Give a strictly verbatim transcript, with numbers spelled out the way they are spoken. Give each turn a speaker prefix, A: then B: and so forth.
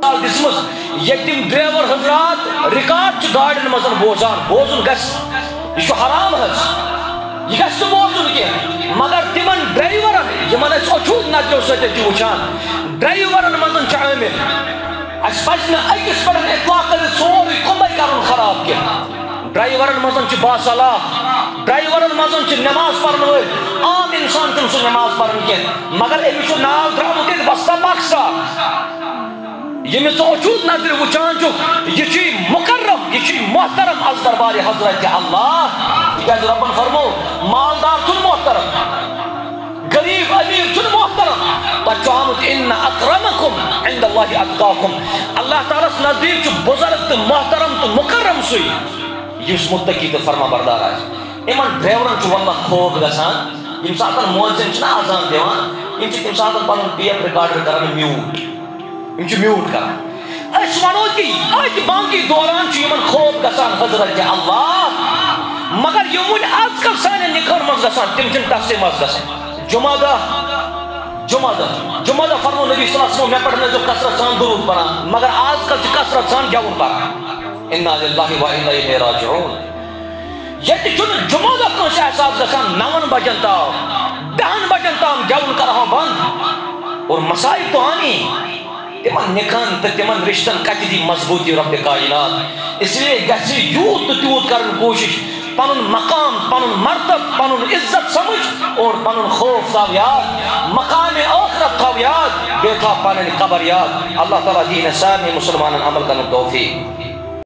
A: دسمس یتم driver حضرات record گاڑین مزن بوزان بوزن گس یہ حرام حض یہ گس بوزن کی مگر تمن ڈرائیورن یمن اس اچھوت نظروں سۭتۍ چھِ وٕچھان ڈرائیورن مزن چھِ عامل اس پزِ نہٕ أکِس پٮ۪ٹھ اطلاق کٔرِتھ سورُے کُمے کرُن خراب کینٛہہ ڈرائیورن مزن چھِ باصلاح ڈرائیورن مزن چھِ نماز پرن وٲلۍ عام انسان چھُنہٕ سُہ نماز پرن کینٛہہ مگر أمِس چھُ ناو درٛامُت ییٚتہِ بستا مقصا ییٚمِس ژٕ اچھوت نظرِ وٕچھان چھُکھ یہِ چھُے مُکرم یہِ چھُے محترم از دربارِ حضرت اللہ تِکیٛازِ رۄبن فرمو مالدار چھُنہٕ محترم غریب امیر چھُنہٕ محترم تتھ چھُ آمُت ان اکرمکم عند اللہ اتقاکم اللہ تعالیٰ ہس نزدیک چھُ بزرگ تہٕ محترم تہٕ مُکرم سُے یُس متقی تہٕ فرما بردار آسہِ یِمن ڈرائیورن چھُ واللہ خوف گژھان ییٚمہِ ساتہٕ مؤذِن چھُنہ اذان دِوان یِم چھِ تمہِ ساتہٕ پنُن ٹیپ رِکاڈر کران میوٗٹ یِم چھِ میوٗٹ کران أسۍ وَنو کہِ أتھۍ بانٛگہِ دوران چھُ یِمن خوف گژھان حضرت اللہ مگر یِم وٕنہِ آز کل سانٮ۪ن نِکھن منٛز گژھان تِم چھِنہٕ تَسے منٛز گژھان جُمعہ دۄہ جُمعہ دۄہ جُمعہ دۄہ فرمو نبی صلی اللہ علیہ وسلم مےٚ پٮ۪ٹھ ٲسۍزیو کثرت سان درود پران مگر آز کل چھِ کثرت سان گٮ۪وُن پران اِنّا لِلّٰہِ و اِنّا اِلیہِ راجعوٗن ییٚتہِ چھُنہٕ جُمعہ دۄہ کٲنٛسہِ احساس گژھان نون بجن تام دہن بجن تام گٮ۪وُن کرہو بنٛد اور مسائل تو آنی تمن نکھن تو تمن رشتن کتہِ دی مضبوطی رب کائنات اس لیے گژھِ یوٗت تہٕ تیوٗت کرن کوشش پنن مقام پنن مرتب پنن عزت سمجھ اور پنن خوف تھاو یاد مقام آخرت تھاو یاد بیٚیہِ تھاو پنٕنۍ قبر یاد اللہ تعالیٰ دِیہِ سارنٕے مسلمانن عمل کرنُک توفیق